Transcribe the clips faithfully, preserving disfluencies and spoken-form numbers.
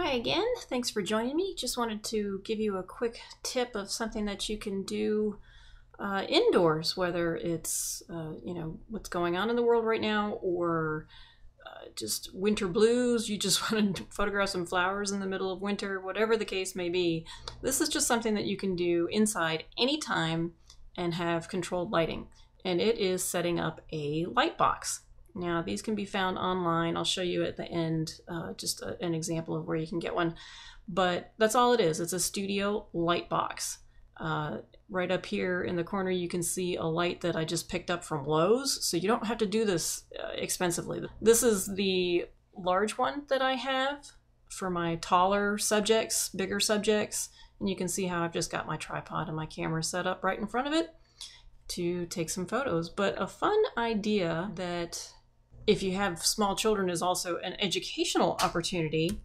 Hi again, thanks for joining me. Just wanted to give you a quick tip of something that you can do uh, indoors, whether it's, uh, you know, what's going on in the world right now, or uh, just winter blues, you just want to photograph some flowers in the middle of winter, whatever the case may be. This is just something that you can do inside anytime and have controlled lighting, and it is setting up a light box. Now, these can be found online. I'll show you at the end uh, just a, an example of where you can get one. But that's all it is. It's a studio light box. Uh, right up here in the corner, you can see a light that I just picked up from Lowe's. So you don't have to do this uh, expensively. This is the large one that I have for my taller subjects, bigger subjects. And you can see how I've just got my tripod and my camera set up right in front of it to take some photos. But a fun idea that, if you have small children, is also an educational opportunity,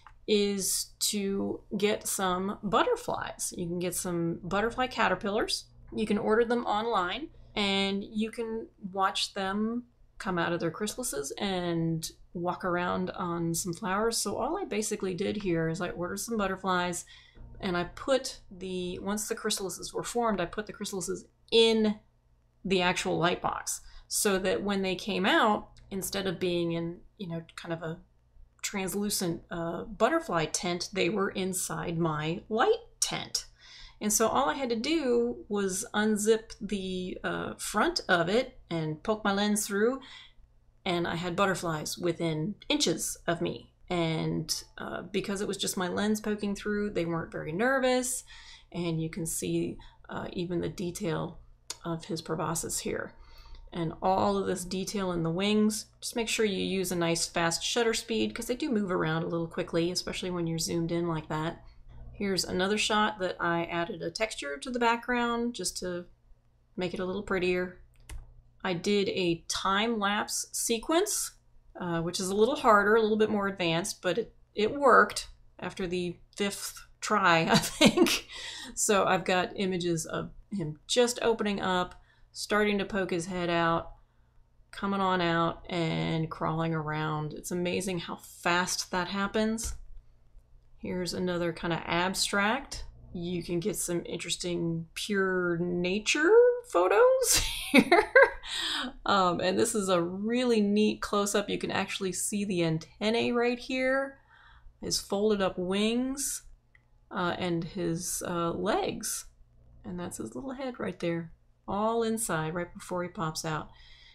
is to get some butterflies. You can get some butterfly caterpillars. You can order them online, and you can watch them come out of their chrysalises and walk around on some flowers. So all I basically did here is I ordered some butterflies, and I put the, once the chrysalises were formed, I put the chrysalises in the actual light box, so that when they came out, instead of being in, you know, kind of a translucent uh, butterfly tent, they were inside my light tent. And so all I had to do was unzip the uh, front of it and poke my lens through, and I had butterflies within inches of me. And uh, because it was just my lens poking through, they weren't very nervous, and you can see uh, even the detail of his proboscis here. And all of this detail in the wings. Just make sure you use a nice fast shutter speed, because they do move around a little quickly, especially when you're zoomed in like that. Here's another shot that I added a texture to the background just to make it a little prettier. I did a time-lapse sequence, uh, which is a little harder, a little bit more advanced, but it, it worked after the fifth try, I think. So I've got images of him just opening up, starting to poke his head out, coming on out, and crawling around. It's amazing how fast that happens. Here's another kind of abstract. You can get some interesting pure nature photos here. um, and this is a really neat close-up. You can actually see the antennae right here, his folded up wings, uh, and his uh, legs. And that's his little head right there, all inside right before he pops out.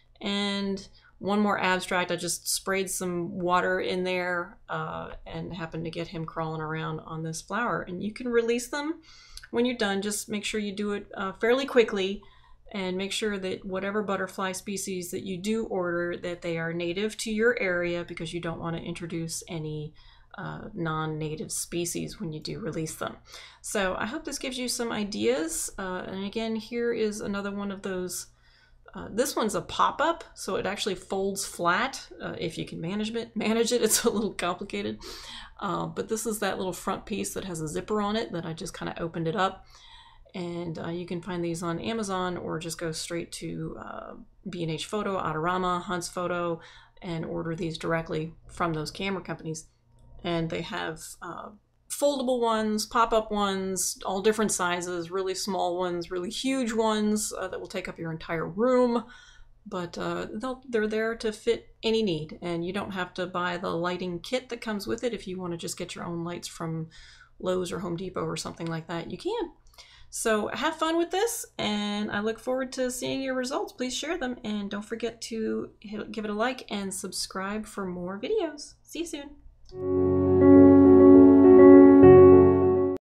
And one more abstract, I just sprayed some water in there uh, and happened to get him crawling around on this flower. And you can release them when you're done. Just make sure you do it uh, fairly quickly, and make sure that whatever butterfly species that you do order, that they are native to your area, because you don't want to introduce any Uh, non-native species when you do release them. So I hope this gives you some ideas. Uh, and again, here is another one of those. Uh, this one's a pop-up, so it actually folds flat uh, if you can manage it. Manage it. It's a little complicated. Uh, but this is that little front piece that has a zipper on it that I just kind of opened it up. And uh, you can find these on Amazon, or just go straight to uh, B and H Photo, Autorama, Hunt's Photo, and order these directly from those camera companies. And they have uh, foldable ones, pop-up ones, all different sizes, really small ones, really huge ones uh, that will take up your entire room. But uh, they'll, they're there to fit any need. And you don't have to buy the lighting kit that comes with it. If you want to just get your own lights from Lowe's or Home Depot or something like that, you can. So have fun with this, and I look forward to seeing your results. Please share them, and don't forget to hit, give it a like and subscribe for more videos. See you soon.